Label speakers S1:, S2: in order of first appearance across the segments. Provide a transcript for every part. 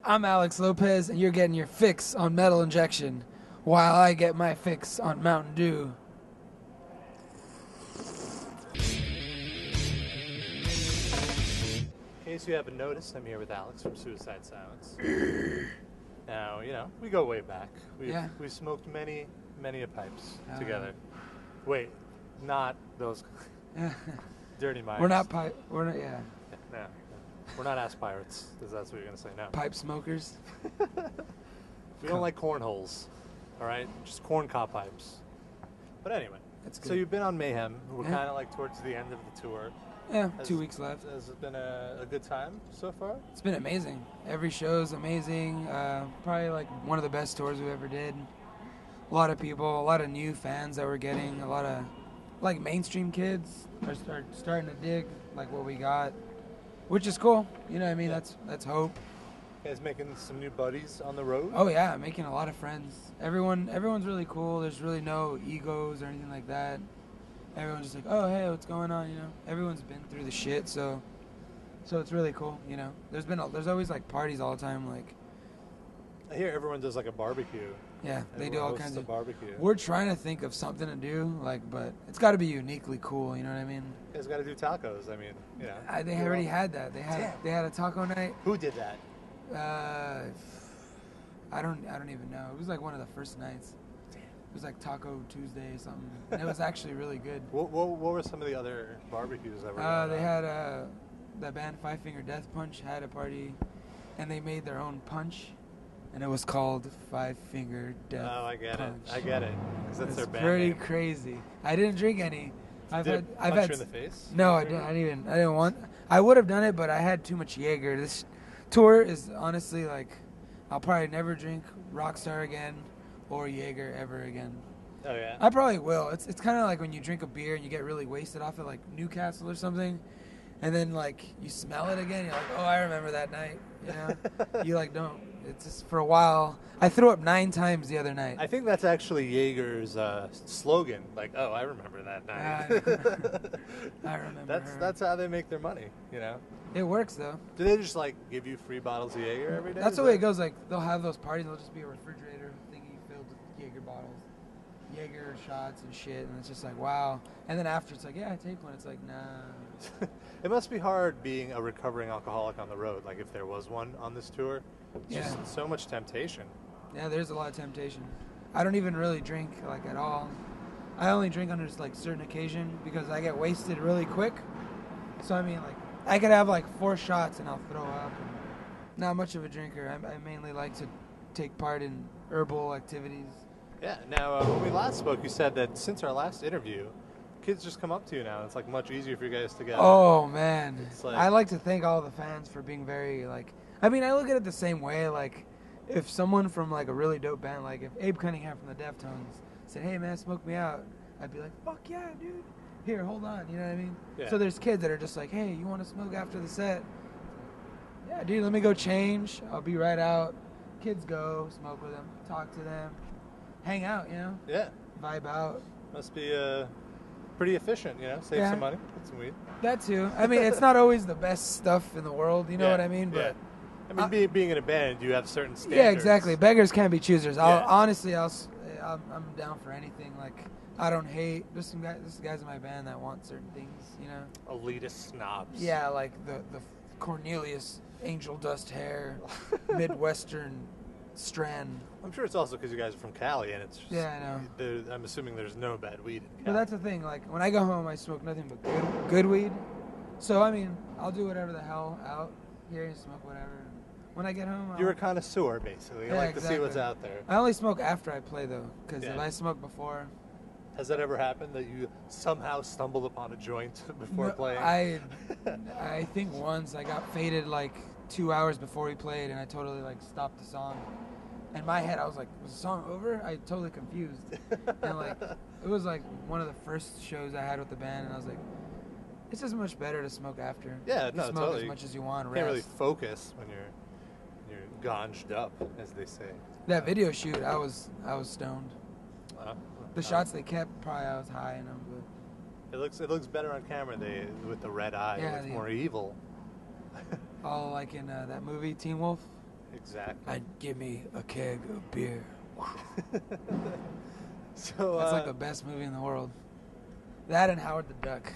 S1: I'm Alex Lopez, and you're getting your fix on Metal Injection, while I get my fix on Mountain Dew.
S2: In case you haven't noticed, I'm here with Alex from Suicide Silence. Now, we go way back. We smoked many a pipes together. Wait, not those dirty minds.
S1: We're not yeah.
S2: No. We're not ass pirates, because that's what you're going to say. No.
S1: Pipe smokers.
S2: We don't like cornholes, all right? Just corn cob pipes. But anyway, so you've been on Mayhem. We're kind of like towards the end of the tour.
S1: Yeah, 2 weeks left.
S2: Has it been a good time so far?
S1: It's been amazing. Every show's amazing. Probably like one of the best tours we ever did. A lot of people, a lot of new fans that we're getting, a lot of like mainstream kids are starting to dig like what we got, which is cool. You know what I mean?
S2: Yeah.
S1: That's hope.
S2: You guys making some new buddies on the road?
S1: Oh yeah, making a lot of friends. Everyone's really cool. There's really no egos or anything like that. Everyone's just like, oh hey, what's going on? You know, everyone's been through the shit, so it's really cool. You know, there's always like parties all the time. Like,
S2: I hear everyone does like a barbecue.
S1: Yeah, they do all kinds of
S2: barbecue.
S1: We're trying to think of something to do, like, but it's got to be uniquely cool. You know what I mean?
S2: You guys got to do tacos. I mean, you know.
S1: They already had that. They had a taco night.
S2: Who did that?
S1: I don't even know. It was like one of the first nights. Damn. It was like Taco Tuesday or something. And it was actually really good.
S2: What were some of the other barbecues that were?
S1: They had the band Five Finger Death Punch had a party, and they made their own punch. And it was called Five Finger Death Punch.
S2: Oh, I get it. Because that's their band
S1: pretty
S2: name.
S1: Crazy. I didn't drink any.
S2: I've had you in the face?
S1: No, I didn't want. I would have done it, but I had too much Jaeger. This tour is honestly like, I'll probably never drink Rockstar again or Jaeger ever again.
S2: Oh yeah.
S1: I probably will. It's kind of like when you drink a beer and you get really wasted off it, like Newcastle or something, and then like you smell it again. You're like, oh, I remember that night. You know, you like don't. It's just for a while. I threw up 9 times the other night.
S2: I think that's actually Jaeger's slogan. Like, oh, I remember that night.
S1: I remember.
S2: That's how they make their money. You know.
S1: It works though.
S2: Do they just like give you free bottles of Jaeger every day?
S1: That's the way it goes. Like they'll have those parties. There'll just be a refrigerator thingy filled with Jaeger bottles, Jaeger shots and shit. And it's just like wow. And then after it's like, yeah, I take one. It's like nah.
S2: It must be hard being a recovering alcoholic on the road. Like if there was one on this tour. Just so much temptation.
S1: Yeah, there's a lot of temptation. I don't even really drink like at all. I only drink on just like certain occasion because I get wasted really quick. So I mean, like I could have like 4 shots and I'll throw up. Not much of a drinker. I mainly like to take part in herbal activities.
S2: Yeah. Now, when we last spoke, you said that since our last interview, kids just come up to you now. It's like much easier for you guys to get.
S1: Oh man,
S2: like,
S1: I like to thank all the fans for being very like. I mean, I look at it the same way. Like, if someone from like a really dope band, like if Abe Cunningham from the Deftones said, "Hey man, smoke me out," I'd be like, "Fuck yeah, dude! Here, hold on." You know what I mean?
S2: Yeah.
S1: So there's kids that are just like, "Hey, you want to smoke after the set?" Yeah, dude, let me go change. I'll be right out. Kids go, smoke with them, talk to them, hang out. You know?
S2: Yeah.
S1: Vibe out.
S2: Must be pretty efficient. You know, save some money, get some weed.
S1: That too. I mean, it's not always the best stuff in the world. You know what I mean? But
S2: I mean, being in a band, you have certain standards.
S1: Yeah, exactly. Beggars can't be choosers. I'm down for anything. Like, I don't hate. There's guys in my band that want certain things, you know.
S2: Elitist snobs.
S1: Yeah, like the Cornelius angel dust hair, Midwestern strand.
S2: I'm sure it's also because you guys are from Cali, and it's just,
S1: I know.
S2: I'm assuming there's no bad weed in Cali.
S1: But that's the thing. Like, when I go home, I smoke nothing but good weed. So I mean, I'll do whatever the hell out here and smoke whatever. When I get home,
S2: you're a connoisseur, basically. You like to see what's out there.
S1: I only smoke after I play, though, because if I smoke before...
S2: Has that ever happened, that you somehow stumbled upon a joint before playing?
S1: I think once I got faded, like, 2 hours before we played, and I totally, like, stopped the song. In my head, I was like, was the song over? I totally confused. And, like, it was, like, one of the first shows I had with the band, and I was like, it's just much better to smoke after.
S2: Yeah, no,
S1: smoke
S2: totally.
S1: As much as you want,
S2: You can't really focus when you're gonged up, as they say.
S1: That video shoot, I was stoned. The shots they kept, probably I was high in them, but
S2: it looks better on camera. With the red eye, it looks more evil.
S1: Oh, like in that movie Teen Wolf.
S2: Exactly.
S1: I'd give me a keg of beer.
S2: So
S1: That's like the best movie in the world. That and Howard the Duck.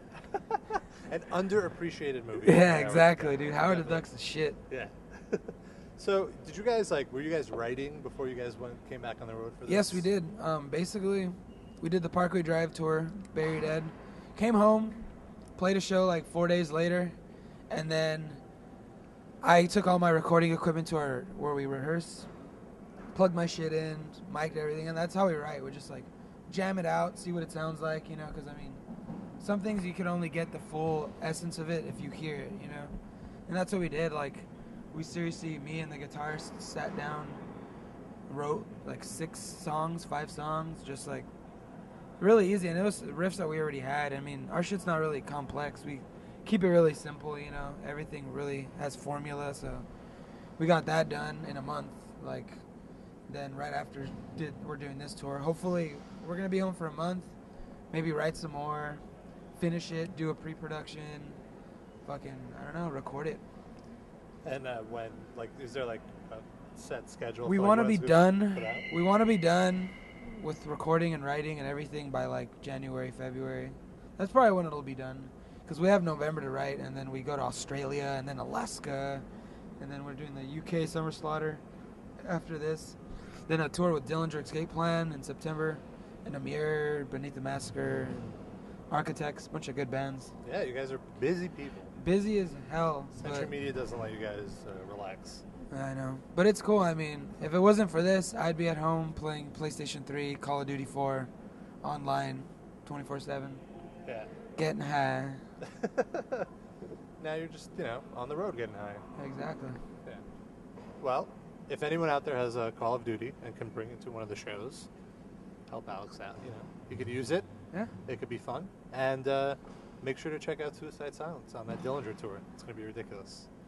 S2: An underappreciated movie.
S1: Yeah, exactly, dude. Howard the Duck's the shit.
S2: Yeah. So, did you guys were you guys writing before you guys came back on the road for this?
S1: Yes, we did. Basically, we did the Parkway Drive tour, Buried Ed. Came home, played a show like 4 days later, and then I took all my recording equipment to where we rehearse, plugged my shit in, mic'd everything, and that's how we write. We just like jam it out, see what it sounds like, you know, because I mean, some things you can only get the full essence of it if you hear it, you know? And that's what we did. Like, we seriously, me and the guitarist sat down, wrote like 5 songs, just like really easy. And it was riffs that we already had. I mean, our shit's not really complex. We keep it really simple, you know? Everything really has formula, so we got that done in a month. Like, then right after we're doing this tour. Hopefully, we're going to be home for a month, maybe write some more, finish it, do a pre-production, fucking, I don't know, record it.
S2: And when, like, is there like a set schedule?
S1: We want to be done. We want to be done with recording and writing and everything by like January, February. That's probably when it'll be done. Because we have November to write, and then we go to Australia, and then Alaska, and then we're doing the UK Summer Slaughter after this. Then a tour with Dillinger Escape Plan in September, and Amir, Beneath the Massacre, Architects, a bunch of good bands.
S2: Yeah, you guys are busy people.
S1: Busy as hell.
S2: Century Media doesn't let you guys relax.
S1: I know. But it's cool. I mean, if it wasn't for this, I'd be at home playing PlayStation 3, Call of Duty 4, online, 24/7.
S2: Yeah.
S1: Getting high.
S2: Now you're just, on the road getting high.
S1: Exactly.
S2: Yeah. Well, if anyone out there has a Call of Duty and can bring it to one of the shows, help Alex out, You could use it.
S1: Yeah.
S2: It could be fun. And make sure to check out Suicide Silence on that Dillinger tour. It's going to be ridiculous.